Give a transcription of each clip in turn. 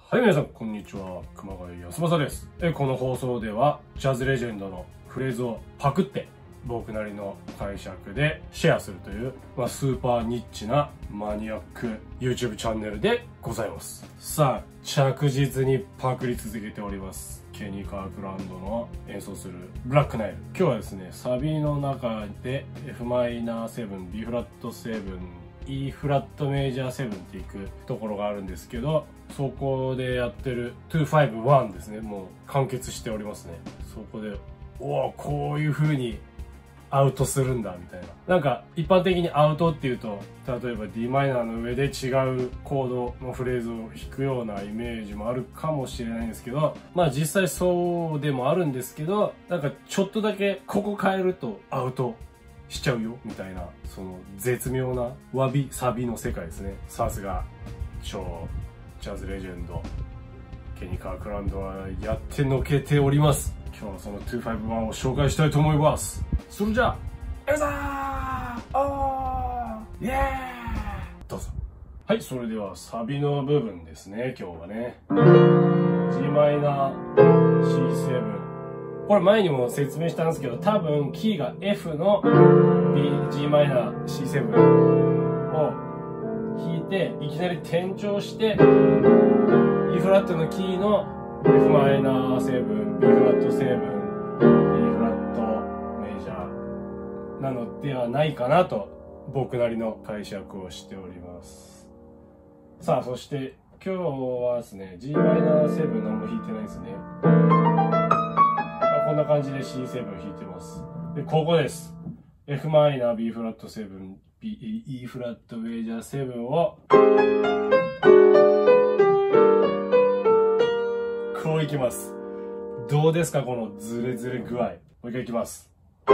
はい、皆さん、こんにちは。熊谷康正です。この放送では、ジャズレジェンドのフレーズをパクって、僕なりの解釈でシェアするという、スーパーニッチなマニアック YouTube チャンネルでございます。さあ、着実にパクり続けております。ケニー・カークランドの演奏するブラックナイル。今日はですね、サビの中で F-7、B フラット7、E フラットメジャー7っていくところがあるんですけど、そこでやってる251ですね。もう完結しておりますね。そこで、おお、こういう風にアウトするんだみたいな。なんか一般的にアウトっていうと、例えば d マイナーの上で違うコードのフレーズを弾くようなイメージもあるかもしれないんですけど、実際そうでもあるんですけど、なんかちょっとだけここ変えるとアウトしちゃうよみたいな、その絶妙なわびサビの世界ですね。さすが超ジャズレジェンドケニー・カークランドはやってのけております。今日はその251を紹介したいと思います。それじゃあ、エザーおーイエーイどうぞ。はい、それではサビの部分ですね。今日はね g マイナー C7、これ前にも説明したんですけど、多分キーが F の G マイナー C7 を弾いて、いきなり転調して E フラットのキーの F マイナー7、B フラット7、E フラットメジャーなのではないかなと僕なりの解釈をしております。さあ、そして今日はですね、G マイナー7何も弾いてないですね。こんな感じで C7 を弾いてます。で、ここです。F マイナー B フラット7、E フラットメジャー7をこういきます。どうですかこのズレズレ具合。もう一回いきます。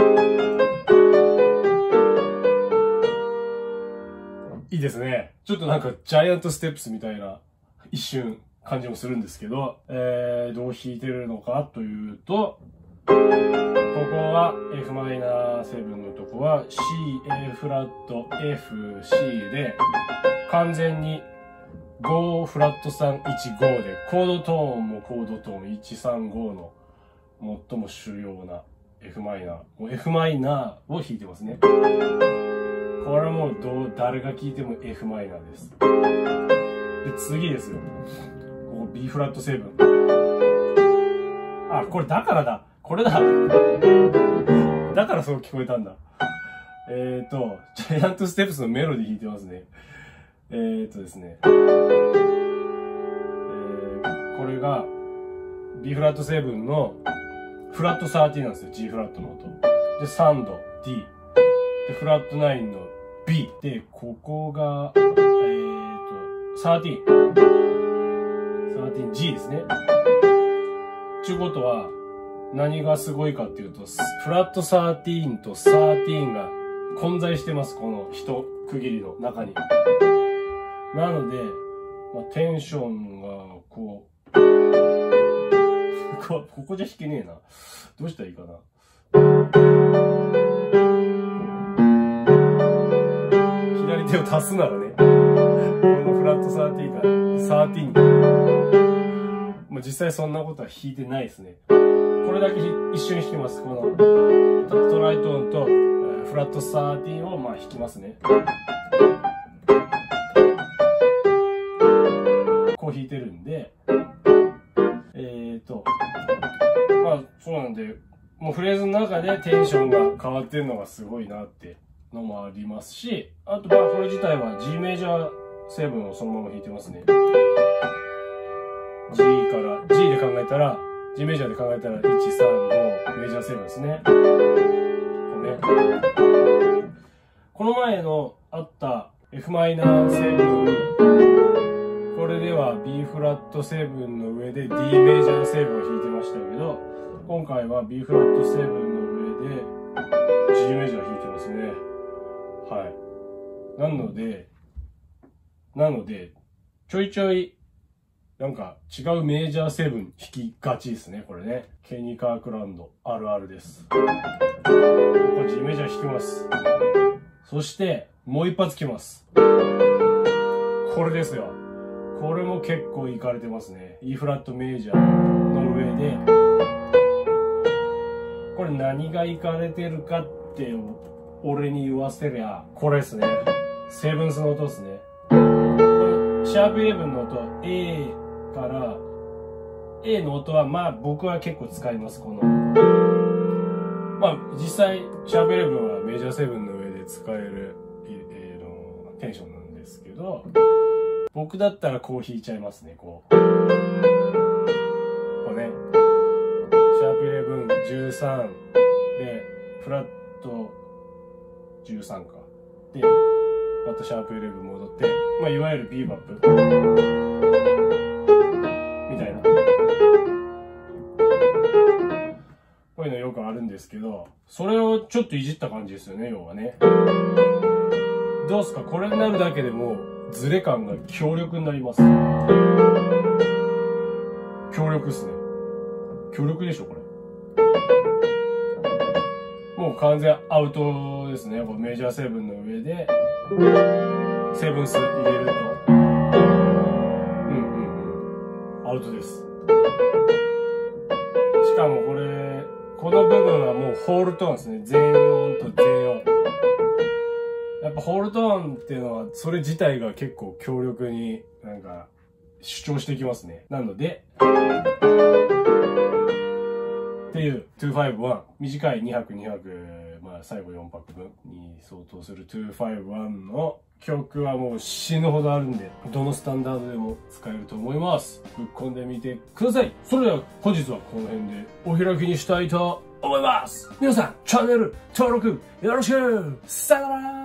いいですね。ちょっとなんかジャイアントステップスみたいな一瞬感じもするんですけど、どう弾いてるのかというと、ここは F-7 のとこは C、A フラット、F、C で完全に5フラット3、1、5でコードトーンもコードトーン1、3、5の最も主要な F-、を弾いてますね。これはもう誰が聴いても F-です。で、次ですよ。ここ B フラット7。あ、これだからだ。これだ。だからそう聞こえたんだ。ジャイアントステップスのメロディー弾いてますね。ですね。これが B フラット7のフラット13なんですよ。G フラットの音。で、3度 D。で、フラット9の B。で、ここが、13G ですね。ちゅうことは、何がすごいかっていうと、フラット13と13が混在してます。この一区切りの中に。なので、テンションが、ここじゃ弾けねえな。どうしたらいいかな。左手を足すならね、このフラット13が13。実際そんなことは弾いてないですね。これだけ一瞬弾きます。このトライトーンとフラット13を弾きますね。こう弾いてるんで、そうなんで、もうフレーズの中でテンションが変わってるのがすごいなってのもありますし、あとこれ自体は G メジャー7をそのまま弾いてますね。G で考えたら、G メジャーで考えたら、1、3、5、メジャー7ですね。この前のあった F-7、これでは B フラット7の上で D メジャー7を弾いてましたけど、今回は B フラット7の上で G メジャー弾いてますね。はい。なので、ちょいちょい、なんか違うメジャー7弾きがちですね、これね。ケニー・カークランドあるあるです。これ G メジャー弾きます。そして、もう一発来ます。これですよ。ここれも結構いかれてますね。E フラットメジャーの上で、これ何がいかれてるかって俺に言わせりゃ、これですね。セブンスの音ですね。これシャープ11の音、A から、A の音はまあ僕は結構使います。この。まあ実際、シャープ11はメジャー7の上で使える、テンションなんですけど、僕だったらこう弾いちゃいますね、こう。こうね。シャープ11、13で、フラット13か。で、またシャープ11戻って、まあいわゆるビーバップ。みたいな。こういうのよくあるんですけど、それをちょっといじった感じですよね、要はね。どうすか、これになるだけでもズレ感が強力になります。強力っすね。強力でしょ、これ。もう完全アウトですね。メジャー7の上で、セブンス入れると。アウトです。しかもこれ、この部分はもうホールトーンですね。全音と全音。やっぱホールトーンっていうのは、それ自体が結構強力になんか主張してきますね。なので、っていう251、短い2拍2拍、まあ最後4拍分に相当する251の曲はもう死ぬほどあるんで、どのスタンダードでも使えると思います。ぶっ込んでみてください。それでは本日はこの辺でお開きにしたいと思います。皆さん、チャンネル登録よろしく。さよなら。